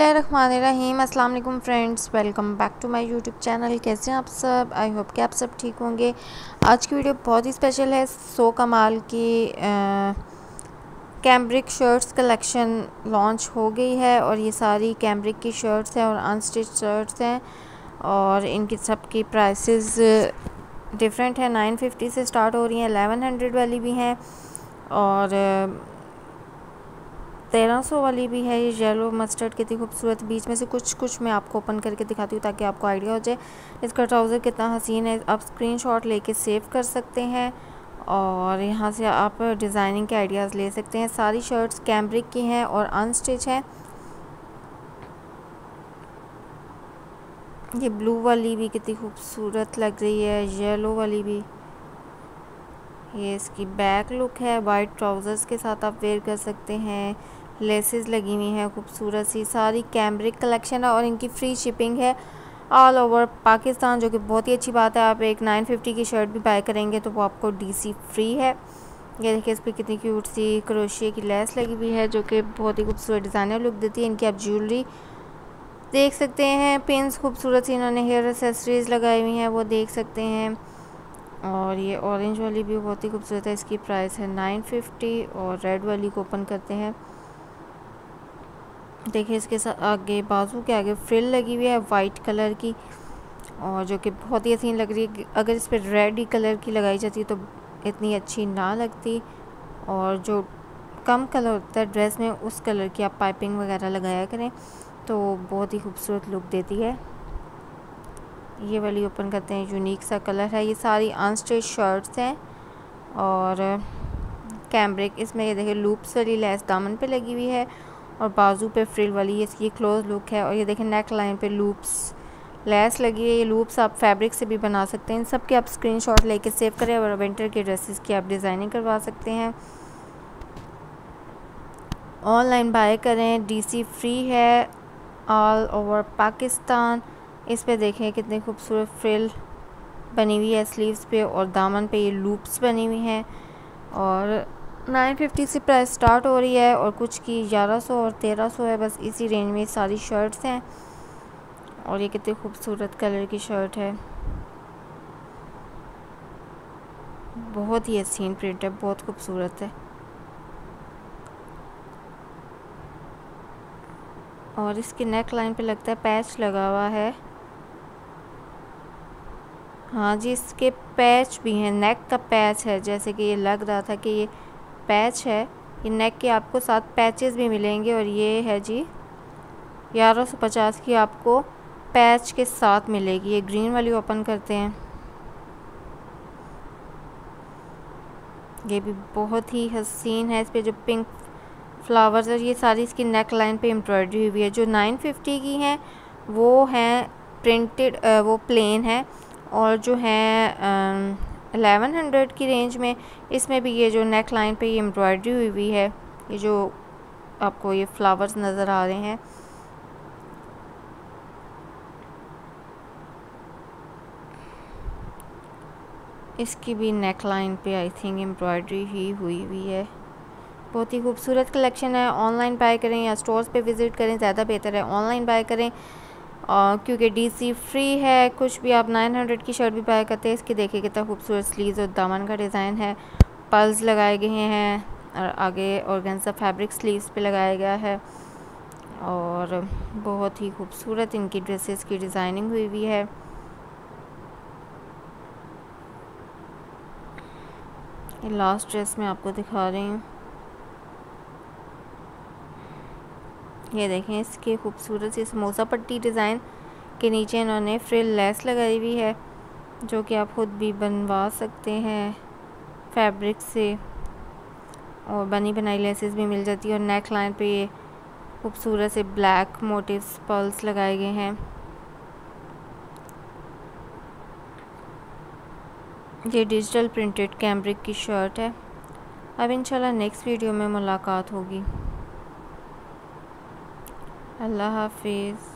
बिस्मिल्लाहिर्रहमानिर्रहीम। अस्सलाम वालेकुम friends, welcome back to my YouTube channel. कैसे हैं आप सब? आई होप कि आप सब ठीक होंगे। आज की वीडियो बहुत ही स्पेशल है। सो कमाल की कैम्ब्रिक शर्ट्स कलेक्शन लॉन्च हो गई है और ये सारी कैम्ब्रिक की शर्ट्स हैं और अनस्टिच शर्ट्स हैं और इनकी सब की प्राइसेस डिफरेंट है। 950 से स्टार्ट हो रही हैं, 1100 वाली भी हैं और 1300 वाली भी है। ये येलो मस्टर्ड कितनी खूबसूरत, बीच में से कुछ मैं आपको ओपन करके दिखाती हूँ ताकि आपको आइडिया हो जाए इसका ट्राउज़र कितना हसीन है। आप स्क्रीनशॉट लेके सेव कर सकते हैं और यहाँ से आप डिज़ाइनिंग के आइडियाज़ ले सकते हैं। सारी शर्ट्स कैम्ब्रिक की हैं और अनस्टिच हैं। ये ब्लू वाली भी कितनी खूबसूरत लग रही है, येलो वाली भी। ये इसकी बैक लुक है, वाइट ट्राउज़र्स के साथ आप वेयर कर सकते हैं। लेसेस लगी हुई हैं खूबसूरत सी। सारी कैम्ब्रिक कलेक्शन है और इनकी फ्री शिपिंग है ऑल ओवर पाकिस्तान, जो कि बहुत ही अच्छी बात है। आप एक 950 की शर्ट भी बाय करेंगे तो वो आपको डीसी फ्री है। ये देखिए, इस पर कितनी क्यूट सी क्रोशिया की लेस लगी हुई है जो कि बहुत ही खूबसूरत डिज़ाइनर लुक देती है। इनकी आप ज्वेलरी देख सकते हैं, पिन्स खूबसूरत सी इन्होंने हेयर एक्सेसरीज लगाई हुई हैं वो देख सकते हैं। और ये ऑरेंज वाली भी बहुत ही खूबसूरत है, इसकी प्राइस है 950। और रेड वाली को ओपन करते हैं, देखिए इसके साथ आगे बाजू के आगे फ्रिल लगी हुई है वाइट कलर की और जो कि बहुत ही हसीन लग रही है। अगर इस पर रेड ही कलर की लगाई जाती तो इतनी अच्छी ना लगती। और जो कम कलर होता है ड्रेस में उस कलर की आप पाइपिंग वगैरह लगाया करें तो बहुत ही खूबसूरत लुक देती है। ये वाली ओपन करते हैं, यूनिक सा कलर है। ये सारी अनस्टिच शर्ट्स हैं और कैम्ब्रिक। इसमें ये देखिए लूप्स वाली लेस दामन पे लगी हुई है और बाजू पे फ्रिल वाली है, इसकी क्लोज लुक है। और ये देखें नेक लाइन पे लूप्स लेस लगी है। ये लूप्स आप फैब्रिक से भी बना सकते हैं। इन सब के आप स्क्रीनशॉट लेके सेव करें और विंटर के ड्रेसेस की आप डिज़ाइनिंग करवा सकते हैं। ऑनलाइन बाय करें, डीसी फ्री है ऑल ओवर पाकिस्तान। इस पे देखें कितनी खूबसूरत फ्रिल बनी हुई है स्लीव्स पे और दामन पे ये लूप्स बनी हुई हैं। और 950 से प्राइस स्टार्ट हो रही है और कुछ की 1100 और 1300 है। बस इसी रेंज में सारी शर्ट्स हैं और ये कितनी खूबसूरत कलर की शर्ट है, बहुत ही हसीन प्रिंट है, बहुत खूबसूरत है। और इसकी नेक लाइन पे लगता है पैच लगा हुआ है। हाँ जी, इसके पैच भी हैं, नेक का पैच है, जैसे कि ये लग रहा था कि ये पैच है। ये नेक के आपको 7 पैचेस भी मिलेंगे और ये है जी 1150 की आपको पैच के साथ मिलेगी। ये ग्रीन वाली ओपन करते हैं, ये भी बहुत ही हसीन है। इस पे जो पिंक फ्लावर्स और ये सारी इसकी नेक लाइन पे एम्ब्रॉयडरी हुई है। जो 950 की हैं वो हैं प्रिंटेड, वो प्लेन है। और जो है 1100 की रेंज में, इसमें भी ये जो नेक लाइन पे ये एम्ब्रॉयडरी हुई है, ये जो आपको ये फ्लावर्स नज़र आ रहे हैं, इसकी भी नेक लाइन पे आई थिंक एम्ब्रॉयडरी ही हुई है। बहुत ही खूबसूरत कलेक्शन है। ऑनलाइन बाय करें या स्टोर्स पे विज़िट करें, ज़्यादा बेहतर है ऑनलाइन बाय करें क्योंकि डीसी फ्री है। कुछ भी आप 900 की शर्ट भी बाय करते हैं, इसकी देखिए कितना खूबसूरत स्लीव्स और दामन का डिज़ाइन है, पल्स लगाए गए हैं और आगे ऑर्गेन्जा फैब्रिक स्लीव्स पे लगाया गया है और बहुत ही खूबसूरत इनकी ड्रेसेस की डिज़ाइनिंग हुई है। ये लास्ट ड्रेस मैं आपको दिखा रही हूँ, ये देखें इसके खूबसूरत सी समोसा पट्टी डिज़ाइन के नीचे इन्होंने फ्रिल लेस लगाई हुई है जो कि आप खुद भी बनवा सकते हैं फैब्रिक से और बनी बनाई लेसेस भी मिल जाती है। और नेक लाइन पे ये खूबसूरत से ब्लैक मोटिव्स पर्ल्स लगाए गए हैं। ये डिजिटल प्रिंटेड कैम्ब्रिक की शर्ट है। अब इंशाल्लाह नेक्स्ट वीडियो में मुलाकात होगी। अल्लाह हाफिज़।